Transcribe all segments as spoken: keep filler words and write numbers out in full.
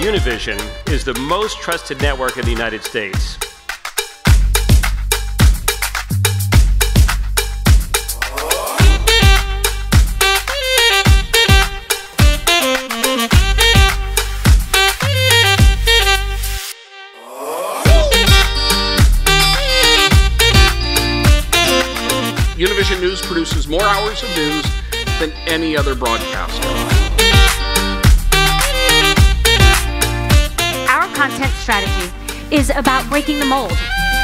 Univision is the most trusted network in the United States. Univision News produces more hours of news than any other broadcaster. Our content strategy is about breaking the mold.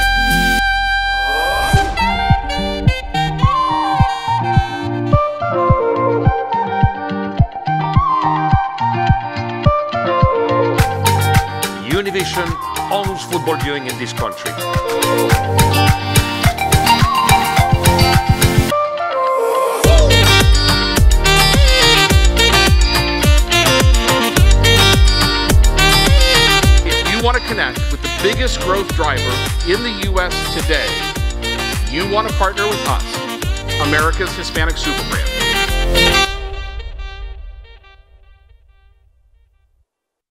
Univision owns football viewing in this country. You want to connect with the biggest growth driver in the U S today, you want to partner with us, America's Hispanic Super Brand.